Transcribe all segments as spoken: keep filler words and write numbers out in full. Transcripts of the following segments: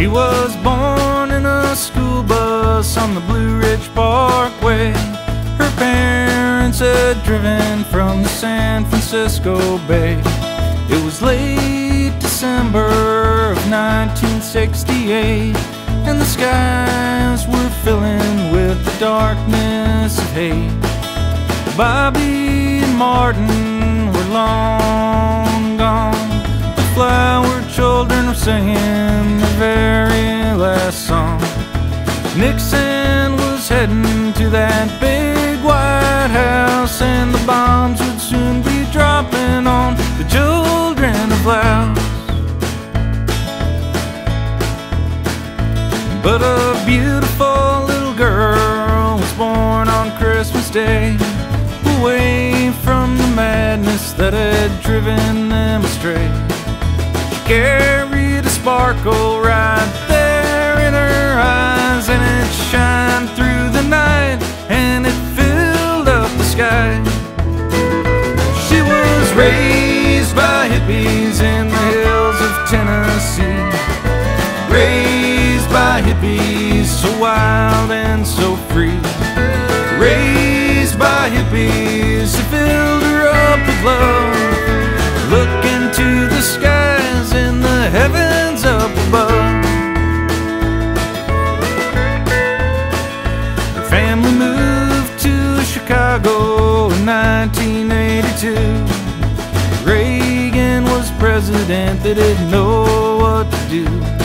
She was born in a school bus on the Blue Ridge Parkway. Her parents had driven from the San Francisco Bay. It was late December of nineteen sixty-eight, and the skies were filling with the darkness of hate. Bobby and Martin were long gone. The flower children were singing their very last song. Nixon was heading to that big White House, and the bombs would soon be dropping on the children of Laos. But a beautiful little girl was born on Christmas Day, away from the madness that had driven them astray. She carried a sparkle right there in her eyes, and it shined through the night, and it filled up the sky. She was raised by hippies in the hills of Tennessee, raised by hippies so wild and so free, raised by hippies who filled her up with love. Look into the skies and the heavens up above. Her family moved to Chicago in nineteen eighty-two. Reagan was president, they didn't know what to do.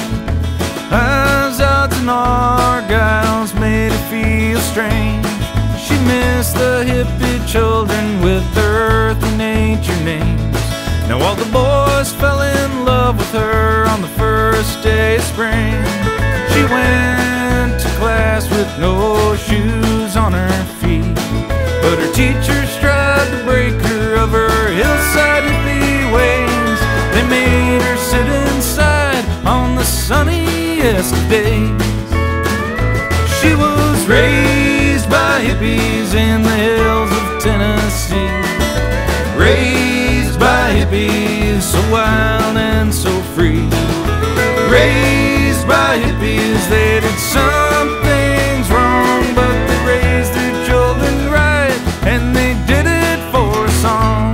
Odds and Argyles made her feel strange. She missed the hippie children with their earth and nature names. Now all the boys fell in love with her on the first day of spring. She went to class with no shoes on her feet, but her teachers tried to break her of her hillside hippie ways. They made her sit inside on the sunniest of days. She was raised by hippies in the hills of Tennessee, raised by hippies so wild and so free, raised by hippies. They did some things wrong, but they raised their children right, and they did it for a song.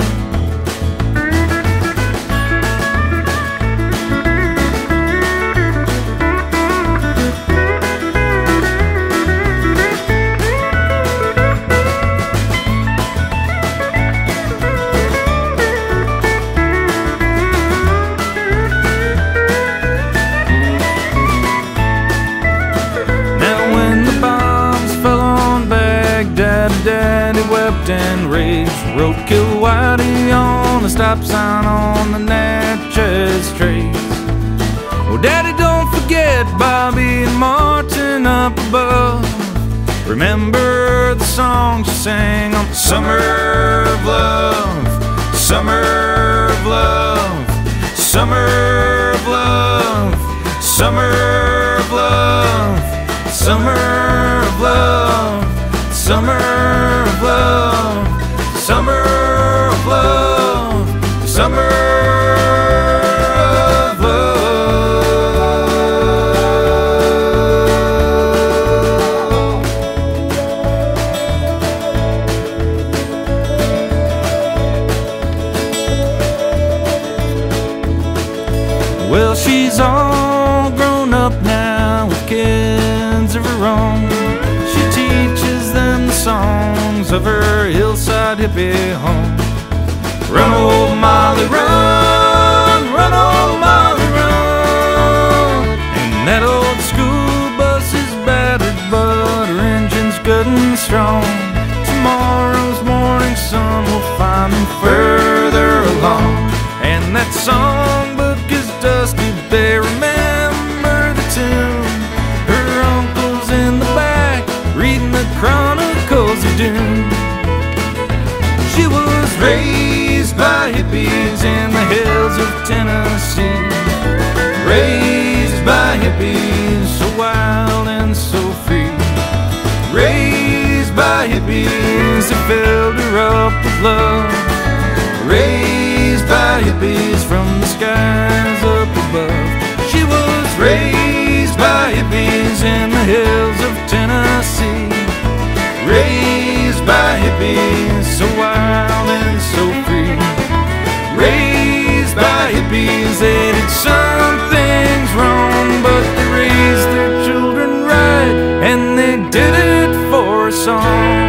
Daddy wept and raged, wrote "Kill Whitey" on a stop sign on the Natchez Trace. Oh, Daddy, don't forget Bobby and Martin up above. Remember the songs you sang on Summer of Love, Summer of Love, Summer of Love, Summer of Love, Summer of Love, Summer of love, summer of love, summer of love. Well, she's all grown up now with kids of her own. She teaches them the songs of her hillside hippie home. Run, old Molly, run, run, old Molly, run. And that old school bus is battered, but her engine's good and strong. Tomorrow's morning sun will find them further along. And that songbook is dusty, but they remember the tune. Her uncle's in the back reading the Chronicles of Doom. She was raised by hippies in the hills of Tennessee, raised by hippies so wild and so free, raised by hippies that filled her up with love, by hippies from the skies up above. She was raised in the hills of Tennessee. Raised by hippies, so wild and so free. Raised by hippies, they did some things wrong, but they raised their children right, and they did it for a song.